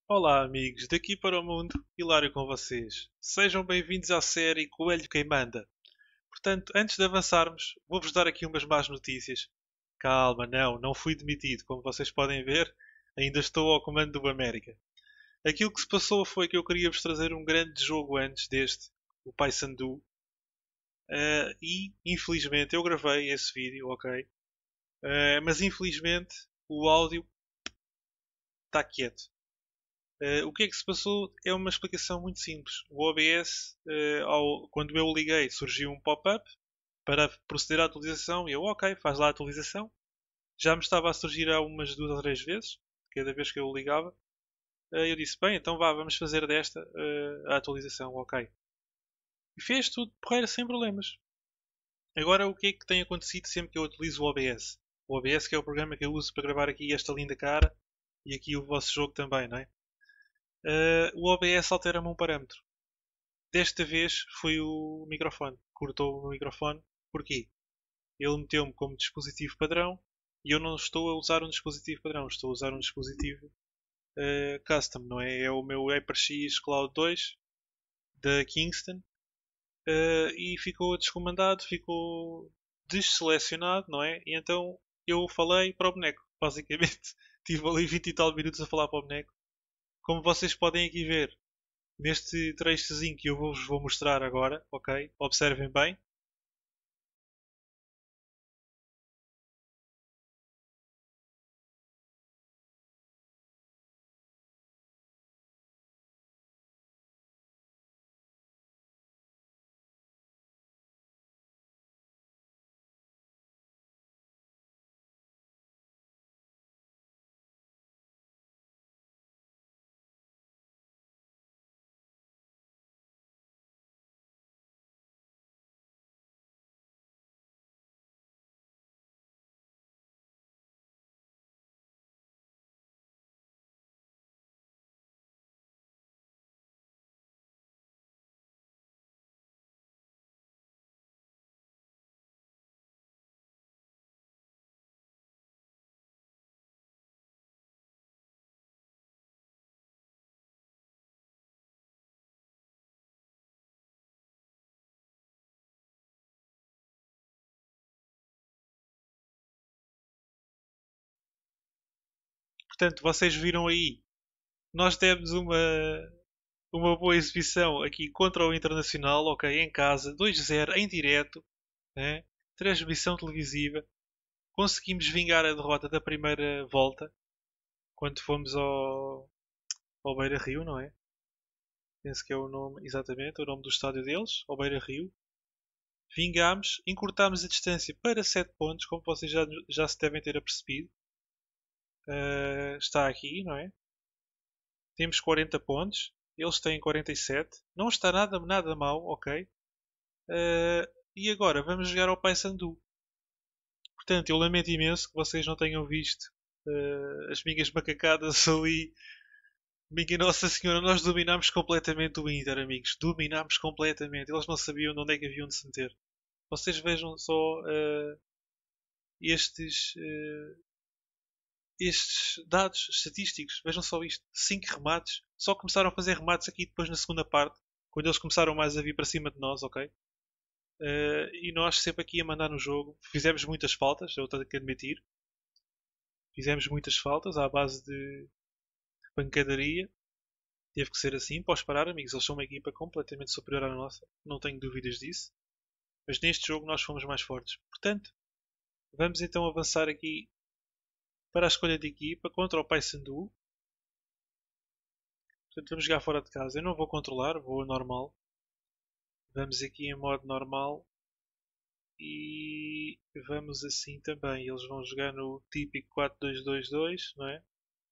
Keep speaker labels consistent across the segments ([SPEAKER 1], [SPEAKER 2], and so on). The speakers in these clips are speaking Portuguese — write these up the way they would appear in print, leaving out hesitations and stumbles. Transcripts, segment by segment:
[SPEAKER 1] Olá, amigos, daqui para o mundo, Hilário com vocês. Sejam bem-vindos à série Coelho Quem Manda. Portanto, antes de avançarmos, vou-vos dar aqui umas más notícias. Calma, não fui demitido. Como vocês podem ver, ainda estou ao comando do América. Aquilo que se passou foi que eu queria vos trazer um grande jogo antes deste, o Paysandu. E, infelizmente, eu gravei esse vídeo, ok? Mas, infelizmente, o áudio está quieto. O que é que se passou? É uma explicação muito simples. O OBS, quando eu o liguei, surgiu um pop-up para proceder à atualização e eu, ok, faz lá a atualização. Já me estava a surgir há umas duas ou três vezes, cada vez que eu o ligava. Eu disse, bem, então vá, vamos fazer desta a atualização, ok. E fez tudo porreiro, sem problemas. Agora, o que é que tem acontecido sempre que eu utilizo o OBS? O OBS que é o programa que eu uso para gravar aqui esta linda cara e aqui o vosso jogo também, não é? O OBS altera-me um parâmetro. Desta vez foi o microfone. Cortou o microfone. Porquê? Ele meteu-me como dispositivo padrão e eu não estou a usar um dispositivo padrão. Estou a usar um dispositivo custom, não é? É o meu HyperX Cloud 2 da Kingston e ficou descomandado, ficou desselecionado, não é? E então eu falei para o boneco. Basicamente, tive ali 20 e tal minutos a falar para o boneco. Como vocês podem aqui ver, neste trechozinho que eu vos vou mostrar agora, ok? Observem bem. Portanto, vocês viram aí, nós demos uma boa exibição aqui contra o Internacional, ok? Em casa, 2-0, em direto, né? Transmissão televisiva. Conseguimos vingar a derrota da primeira volta, quando fomos ao Beira Rio, não é? Penso que é o nome, exatamente, o nome do estádio deles, ao Beira Rio. Vingámos, encurtámos a distância para 7 pontos, como vocês já se devem ter apercebido. Está aqui, não é? Temos 40 pontos, eles têm 47. Não está nada mal, ok? E agora vamos jogar ao Paysandu. Portanto, eu lamento imenso que vocês não tenham visto as minhas macacadas ali. Minha Nossa Senhora, nós dominámos completamente o Inter, amigos. Dominámos completamente. Eles não sabiam de onde é que haviam de se meter. Vocês vejam só estes, estes dados estatísticos. Vejam só isto: 5 remates. Só começaram a fazer remates aqui depois na segunda parte, quando eles começaram mais a vir para cima de nós, ok? E nós sempre aqui a mandar no jogo. Fizemos muitas faltas, eu tenho que admitir. Fizemos muitas faltas à base de pancadaria. Teve que ser assim, podes parar, amigos. Eles são uma equipa completamente superior à nossa, não tenho dúvidas disso. Mas neste jogo nós fomos mais fortes. Portanto, vamos então avançar aqui para a escolha de equipa contra o Paysandu. Portanto, vamos jogar fora de casa. Eu não vou controlar, vou a normal. Vamos aqui em modo normal. E vamos assim também. Eles vão jogar no típico 4-2-2-2, não é?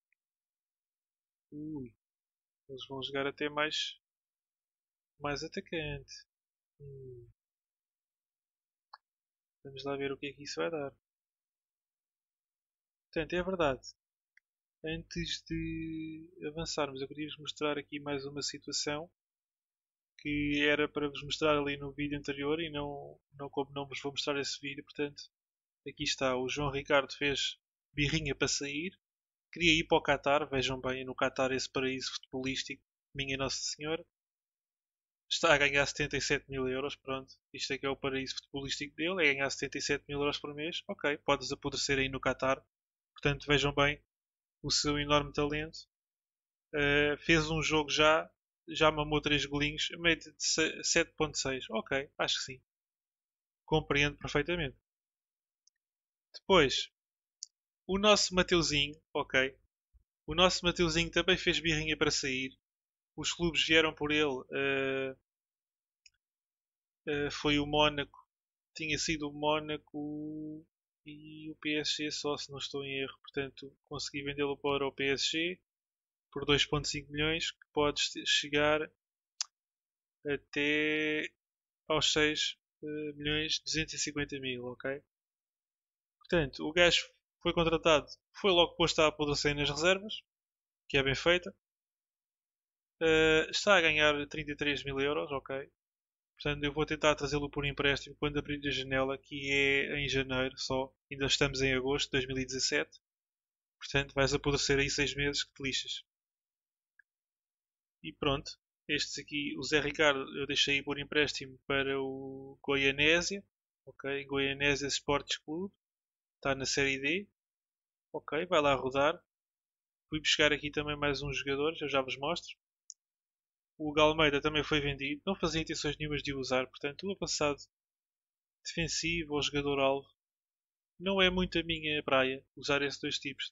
[SPEAKER 1] Ui, eles vão jogar até mais atacante. Hum, Vamos lá ver o que é que isso vai dar. Portanto, é verdade. Antes de avançarmos, eu queria vos mostrar aqui mais uma situação que era para vos mostrar ali no vídeo anterior e não como não vos vou mostrar esse vídeo. Portanto, aqui está. O João Ricardo fez birrinha para sair. queria ir para o Qatar, vejam bem, no Qatar esse paraíso futebolístico, minha Nossa Senhora. Está a ganhar 77 mil euros, pronto. Isto é que é o paraíso futebolístico dele, é ganhar 77 mil euros por mês. Ok, podes apodrecer aí no Qatar. Portanto, vejam bem o seu enorme talento. Fez um jogo já mamou 3 golinhos, a média de 7.6. Ok, acho que sim. Compreendo perfeitamente. Depois, o nosso Mateuzinho, ok. O nosso Mateuzinho também fez birrinha para sair. Os clubes vieram por ele. Foi o Mónaco. Tinha sido o Mónaco e o PSG só, se não estou em erro. Portanto, consegui vendê-lo para o PSG por 2,5 milhões, que pode chegar até aos 6 milhões 250 mil, ok? Portanto, o gajo foi contratado, foi logo posto a apodrecer nas reservas, que é bem feita. Está a ganhar 33 mil euros, ok? Portanto, eu vou tentar trazê-lo por empréstimo quando abrir a janela, que é em janeiro só. Ainda estamos em agosto de 2017. Portanto, vais apodrecer aí 6 meses que te lixas. E pronto. Estes aqui, o Zé Ricardo, eu deixei por empréstimo para o Goianésia. Ok, Goianésia Sports Clube. Está na Série D. Ok, vai lá rodar. Fui buscar aqui também mais uns jogadores, eu já vos mostro. O Galmeida também foi vendido. Não fazia intenções nenhumas de o usar, portanto, o avançado defensivo ou jogador-alvo não é muito a minha praia usar esses dois tipos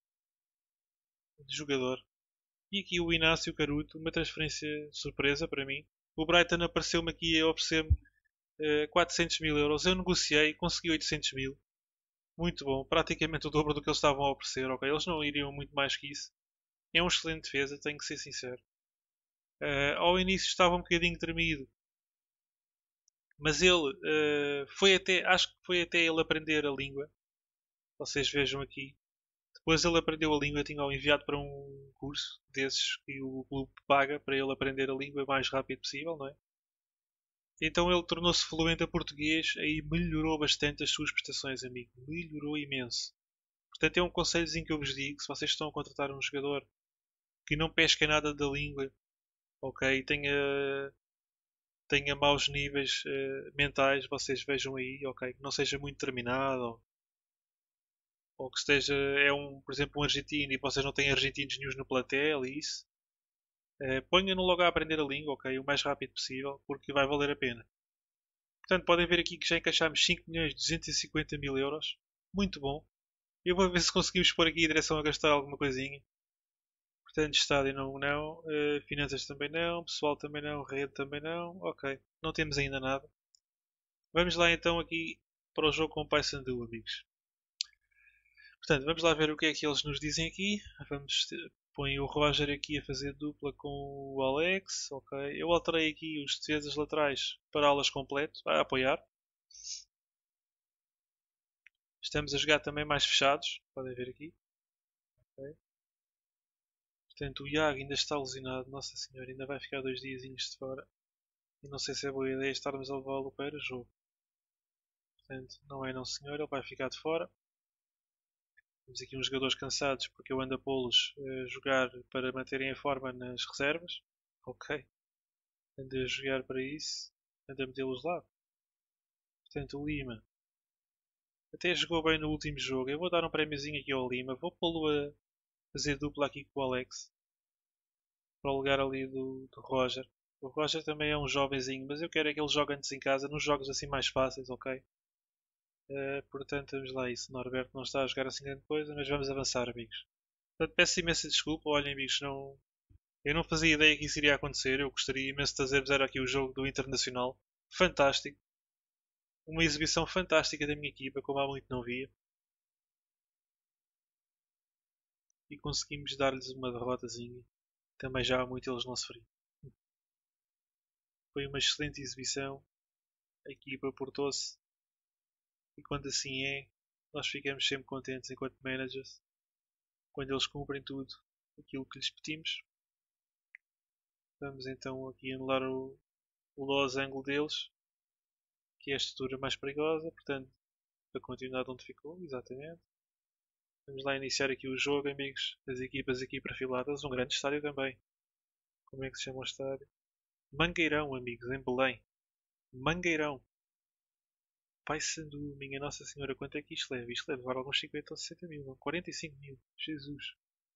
[SPEAKER 1] de jogador. E aqui o Inácio Caruto, uma transferência surpresa para mim. O Brighton apareceu-me aqui a oferecer-me 400 mil euros. Eu negociei, consegui 800 mil. Muito bom, praticamente o dobro do que eles estavam a oferecer. Ok, eles não iriam muito mais que isso. É um excelente defesa, tenho que ser sincero. Ao início estava um bocadinho tremido, mas ele foi até, acho que foi até ele aprender a língua. Vocês vejam aqui. Depois ele aprendeu a língua, tinha-o enviado para um curso desses que o clube paga para ele aprender a língua o mais rápido possível, não é? Então ele tornou-se fluente a português e melhorou bastante as suas prestações, amigo. Melhorou imenso. Portanto, é um conselhozinho que eu vos digo: se vocês estão a contratar um jogador que não pesca nada da língua, ok, tenha maus níveis mentais, vocês vejam aí, ok, que não seja muito determinado, ou que esteja, por exemplo, um argentino e vocês não têm argentinos nenhum no plantel e isso. Ponha-no logo a aprender a língua, ok, o mais rápido possível, porque vai valer a pena. Portanto, podem ver aqui que já encaixámos 5 milhões 250 mil euros. Muito bom. Eu vou ver se conseguimos pôr aqui a direção a gastar alguma coisinha. Portanto, estádio não, finanças também não, pessoal também não, rede também não. Ok, não temos ainda nada. Vamos lá então aqui para o jogo com o Paysandu, amigos. Portanto, vamos lá ver o que é que eles nos dizem aqui. Põe o Roger aqui a fazer dupla com o Alex. Ok, eu alterei aqui os defesas laterais para alas completo, a apoiar. Estamos a jogar também mais fechados, podem ver aqui. Ok. Portanto, o Iago ainda está lesionado, Nossa Senhora, ainda vai ficar 2 diazinhos de fora. E não sei se é boa ideia estarmos a levá-lo para o jogo. Portanto, não é não senhor, ele vai ficar de fora. Temos aqui uns jogadores cansados porque eu ando a pô-los a jogar para manterem a forma nas reservas. Ok. Ando a jogar para isso. Ando a metê-los lá. Portanto, o Lima até jogou bem no último jogo. Eu vou dar um prémiozinho aqui ao Lima. Vou pô-lo a fazer dupla aqui com o Alex. Para o lugar ali do Roger. O Roger também é um jovenzinho, mas eu quero é que ele jogue antes em casa, nos jogos assim mais fáceis, ok? Portanto, vamos lá isso. Norberto não está a jogar assim grande coisa, mas vamos avançar, amigos. Portanto, peço imensa desculpa. Olhem, amigos, eu não fazia ideia que isso iria acontecer. Eu gostaria imenso de trazer-vos aqui o jogo do Internacional. Fantástico. Uma exibição fantástica da minha equipa, como há muito não via. E conseguimos dar-lhes uma derrotazinha. Também já há muito eles não sofriam. Foi uma excelente exibição. A equipa portou-se. E quando assim é, nós ficamos sempre contentes enquanto managers. Quando eles cumprem tudo aquilo que lhes pedimos. Vamos então aqui anular o losango deles, que é a estrutura mais perigosa, portanto, para continuar de onde ficou, exatamente. Vamos lá iniciar aqui o jogo, amigos. As equipas aqui perfiladas. Um grande estádio também. Como é que se chama o estádio? Mangueirão, amigos, em Belém. Mangueirão. Paysandu, minha Nossa Senhora, quanto é que isto leva? Isto leva agora alguns 50 ou 60 mil, não? 45 mil. Jesus.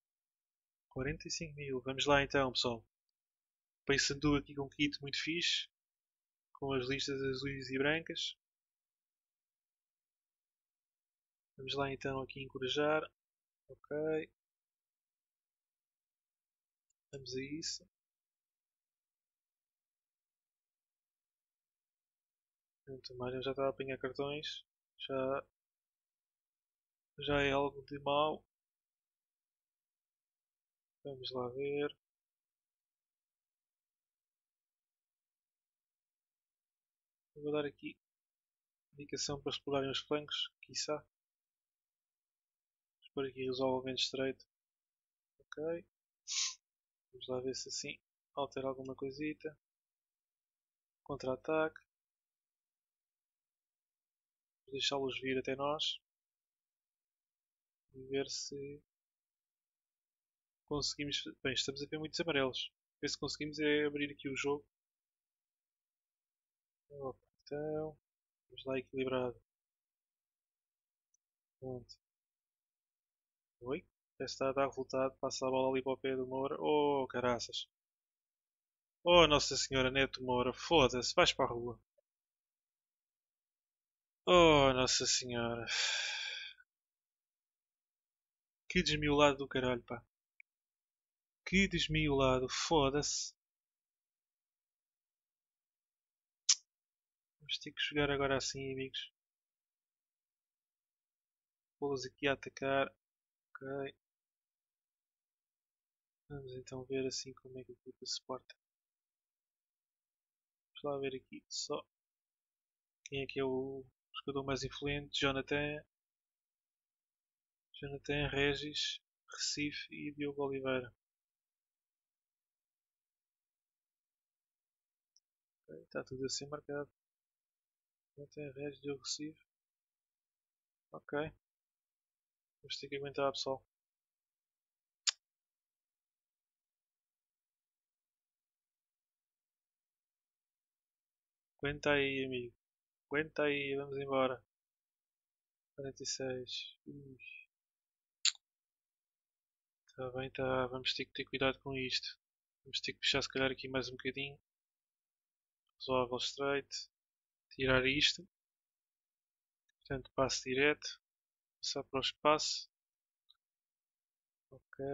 [SPEAKER 1] 45 mil. Vamos lá então, pessoal. Paysandu aqui com um kit muito fixe. Com as listas azuis e brancas. Vamos lá então aqui encorajar. Ok. Vamos a isso. Portanto, o Mário já está a apanhar cartões. Já, já é algo de mau. Vamos lá ver. Vou dar aqui indicação para explorarem os flancos, quiçá. Vamos pôr aqui resolvimento estreito. Ok. Vamos lá ver se assim altera alguma coisita. Contra-ataque. Vamos deixá-los vir até nós. E ver se conseguimos. Bem, estamos a ver muitos amarelos. Ver se conseguimos é abrir aqui o jogo. Opa, então. Vamos lá equilibrado. Pronto. Oi? Já está a dar resultado. Passa a bola ali para o pé do Moura. Oh, caraças. Oh, Nossa Senhora Neto Moura. Foda-se. Vais para a rua. Oh, Nossa Senhora. Que desmiolado do caralho, pá. Que desmiolado. Foda-se. Vamos ter que jogar agora assim, amigos. Pô-los aqui a atacar. Ok. Vamos então ver assim como é que a equipa se porta. Vamos lá ver aqui só quem é que é o jogador mais influente. Jonathan Regis, Recife e Diogo Oliveira. Ok, está tudo assim marcado. Jonathan Regis, Diogo Recife. Ok. Vamos ter que aguentar, pessoal. Aguenta aí, amigo. Aguenta aí, vamos embora. 46. Está bem, tá. Vamos ter que ter cuidado com isto. Vamos ter que puxar se calhar aqui mais um bocadinho. Resolve straight. Tirar isto. Portanto, passe direto. Passar para o espaço. Ok.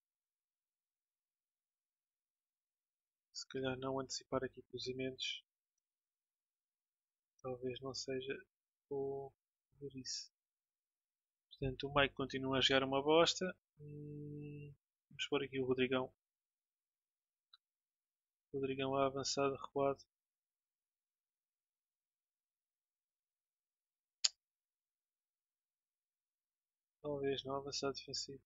[SPEAKER 1] Se calhar não antecipar aqui cruzimentos. Talvez não seja o ver isso. Portanto, o Mike continua a jogar uma bosta. Vamos pôr aqui o Rodrigão. Rodrigão a avançado, recuado. Talvez não avançado defensivo.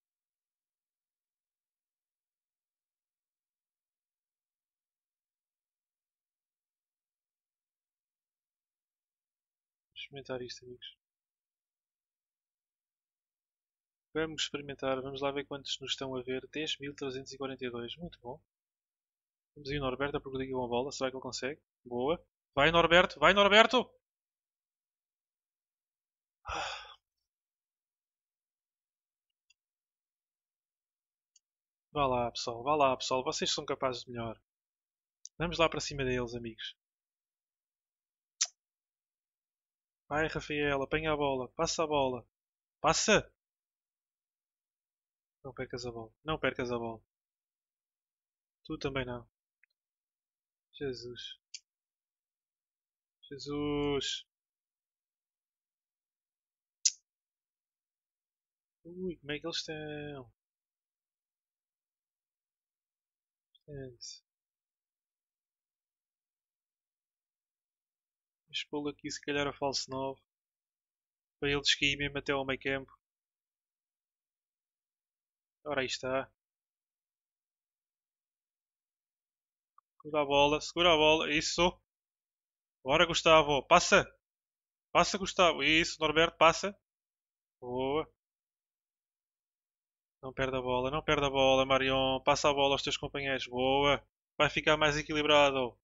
[SPEAKER 1] Vamos experimentar isto, amigos. Vamos experimentar. Vamos lá ver quantos nos estão a ver. 10.342. Muito bom. Vamos aí o Norberto a progredir uma bola. Será que ele consegue? Boa. Vai, Norberto. Vai, Norberto. Vá lá, pessoal. Vá lá, pessoal. Vocês são capazes de melhor. Vamos lá para cima deles, amigos. Vai, Rafael. Apanha a bola. Passa a bola. Passa! Não percas a bola. Não percas a bola. Tu também não. Jesus. Jesus. Ui, como é que eles estão? Gente. Vamos pô-lo aqui se calhar a falso 9. Para ele descair mesmo até ao meio campo. Ora aí está. Segura a bola. Segura a bola. Isso. Bora, Gustavo. Passa. Passa, Gustavo. Isso, Norberto, passa. Boa. Não perde a bola, não perde a bola, Marion. Passa a bola aos teus companheiros. Boa. Vai ficar mais equilibrado.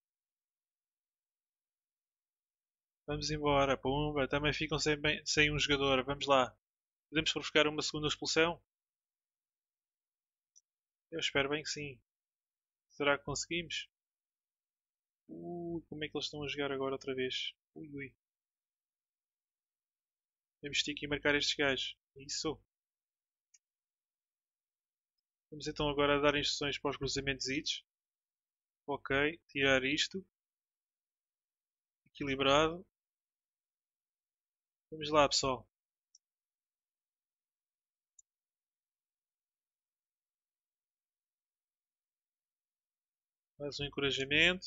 [SPEAKER 1] Vamos embora. Pumba. Também ficam sem um jogador. Vamos lá. Podemos buscar uma segunda expulsão? Eu espero bem que sim. Será que conseguimos? Como é que eles estão a jogar agora outra vez? Ui, ui. Temos que marcar estes gajos. Isso. Vamos então agora dar instruções para os cruzamentos. Ok. Tirar isto. Equilibrado. Vamos lá, pessoal. Mais um encorajamento.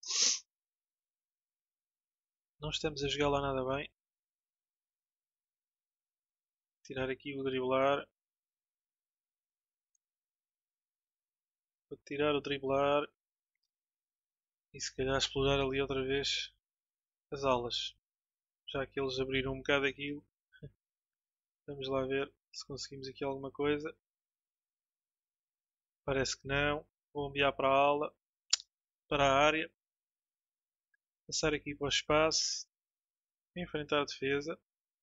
[SPEAKER 1] Não estamos a jogar lá nada bem. Tirar aqui o driblar. Vou tirar o driblar. E se calhar explorar ali outra vez as alas. Já que eles abriram um bocado aquilo. Vamos lá ver se conseguimos aqui alguma coisa. Parece que não. Vou enviar para a ala. Para a área. Passar aqui para o espaço. Enfrentar a defesa.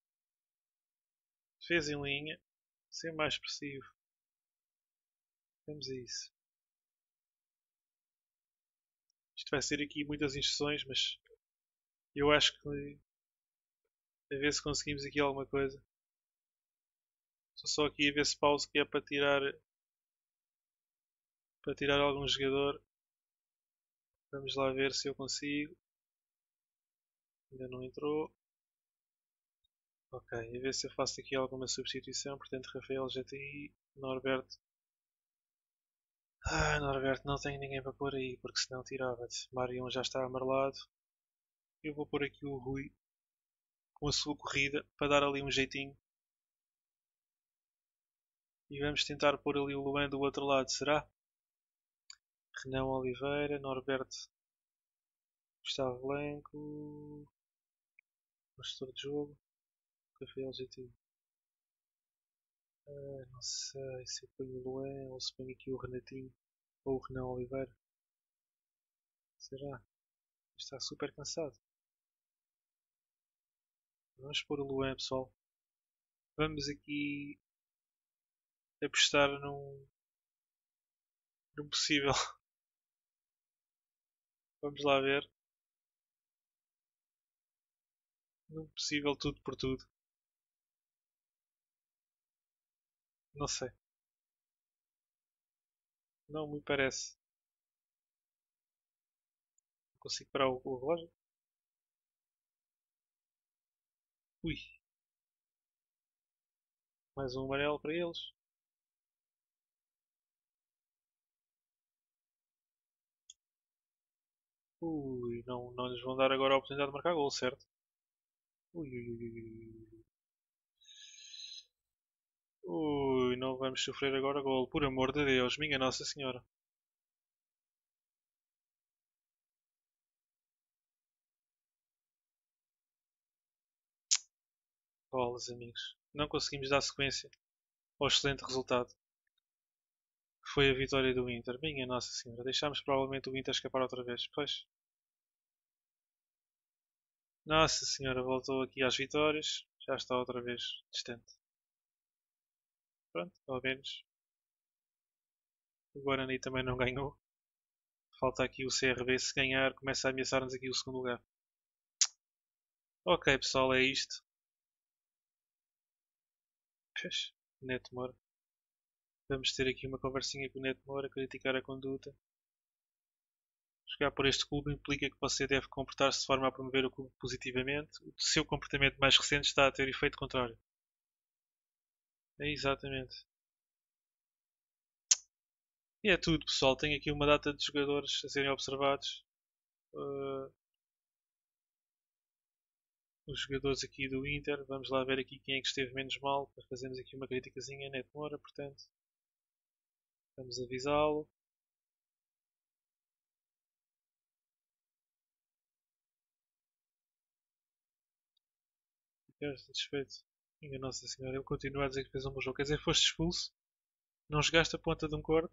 [SPEAKER 1] Defesa em linha. Ser mais expressivo. Vamos a isso. Isto vai ser aqui muitas instruções, mas eu acho que a ver se conseguimos aqui alguma coisa. Estou só aqui a ver se pausa que é para tirar algum jogador. Vamos lá ver se eu consigo. Ainda não entrou. Ok, a ver se eu faço aqui alguma substituição. Portanto, Rafael GTI, Norberto. Norberto, não tenho ninguém para pôr aí, porque senão tirava-te. Marion já está amarelado. Eu vou pôr aqui o Rui com a sua corrida para dar ali um jeitinho. E vamos tentar pôr ali o Luan do outro lado, será? Renan Oliveira, Norberto Gustavo Blanco, gestor de jogo, Rafael GT. Não sei se eu ponho o Luan ou se ponho aqui o Renatinho ou o Renan Oliveira. Será? Está super cansado. Vamos pôr o Luan, pessoal. Vamos aqui apostar num possível. Vamos lá ver. Num possível tudo por tudo. Não sei. Não me parece. Não consigo parar o relógio. Ui. Mais um amarelo para eles. Ui, não lhes vão dar agora a oportunidade de marcar gol, certo? Ui, ui, ui, ui. Ui, não vamos sofrer agora gol. Por amor de Deus, minha Nossa Senhora. Bolas, amigos. Não conseguimos dar sequência ao excelente resultado que foi a vitória do Inter. Minha Nossa Senhora, deixámos provavelmente o Inter escapar outra vez. Pois. Nossa Senhora, voltou aqui às vitórias. Já está outra vez distante. Pronto, ao menos. O Guarani também não ganhou. Falta aqui o CRB. Se ganhar, começa a ameaçar-nos aqui o segundo lugar. Ok, pessoal, é isto. Pois, Neto Moura. Vamos ter aqui uma conversinha com o Neto Moura, criticar a conduta. Jogar por este clube implica que você deve comportar-se de forma a promover o clube positivamente. O seu comportamento mais recente está a ter efeito contrário. É exatamente. E é tudo, pessoal. Tenho aqui uma data de jogadores a serem observados. Uh, os jogadores aqui do Inter. Vamos lá ver aqui quem é que esteve menos mal. Para fazermos aqui uma criticazinha a Neto Moura, portanto. Vamos avisá-lo. Ficar satisfeito. Minha Nossa Senhora, ele continua a dizer que fez um bom jogo. Quer dizer, foste expulso? Não jogaste a ponta de um corno?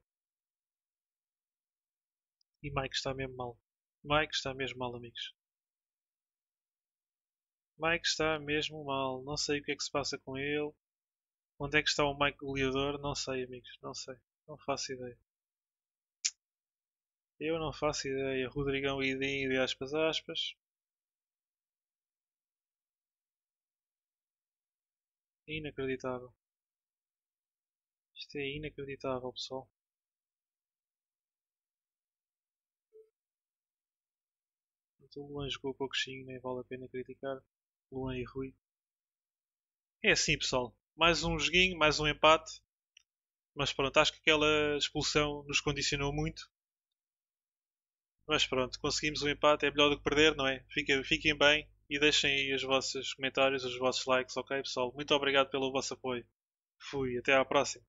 [SPEAKER 1] E Mike está mesmo mal. Mike está mesmo mal, amigos. Mike está mesmo mal. Não sei o que é que se passa com ele. Onde é que está o Mike goleador? Não sei, amigos. Não sei. Não faço ideia. Eu não faço ideia. Rodrigão Idem de aspas aspas. Inacreditável. Isto é inacreditável, pessoal. O Luan jogou pouquinho, nem vale a pena criticar. Luan e Rui. É assim, pessoal. Mais um joguinho, mais um empate. Mas pronto, acho que aquela expulsão nos condicionou muito. Mas pronto, conseguimos um empate, é melhor do que perder, não é? Fiquem bem e deixem aí os vossos comentários, os vossos likes, ok pessoal? Muito obrigado pelo vosso apoio. Fui, até à próxima.